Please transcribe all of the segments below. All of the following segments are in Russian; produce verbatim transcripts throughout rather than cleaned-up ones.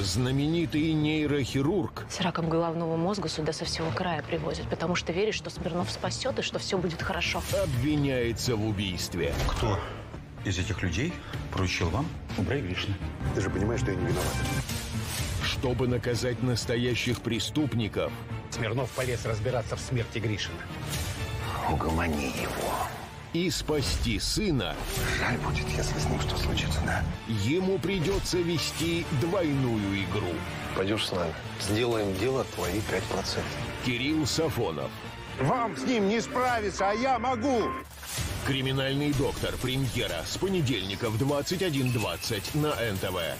Знаменитый нейрохирург. С раком головного мозга сюда со всего края привозят, потому что веришь, что Смирнов спасет и что все будет хорошо. Обвиняется в убийстве. Кто из этих людей поручил вам убрать Гришина? Ты же понимаешь, что я не виноват. Чтобы наказать настоящих преступников. Смирнов полез разбираться в смерти Гришина. Угомони его. И спасти сына. Жаль будет, если с ним что случится, да? Ему придется вести двойную игру. Пойдешь с нами. Сделаем дело, твои пять процентов. Кирилл Сафонов. Вам с ним не справиться, а я могу. Криминальный доктор. Премьера с понедельника в двадцать один двадцать на эн тэ вэ.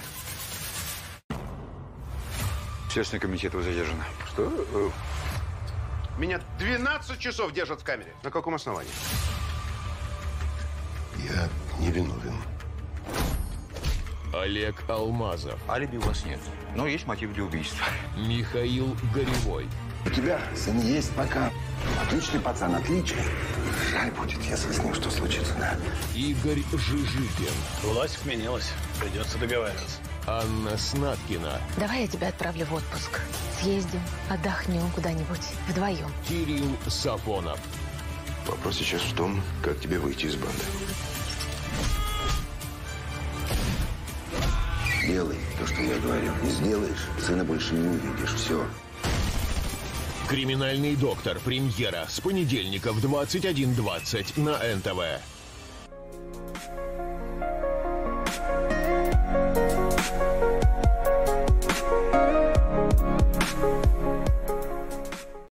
Следственный комитет, вы задержаны. Что? Меня двенадцать часов держат в камере. На каком основании? Я не виновен. Олег Алмазов. Алиби у вас нет, но есть мотив для убийства. Михаил Горевой. У тебя сын есть пока. Отличный пацан, отличный. Жаль будет, если с ним что случится, да? Игорь Жижикин. Власть сменилась. Придется договариваться. Анна Снаткина. Давай я тебя отправлю в отпуск. Съездим, отдохнем куда-нибудь вдвоем. Кирилл Сафонов. Вопрос сейчас в том, как тебе выйти из банды. Делай то, что я говорю. Не сделаешь, сына больше не увидишь. Все. Криминальный доктор. Премьера с понедельника в двадцать один двадцать на эн тэ вэ.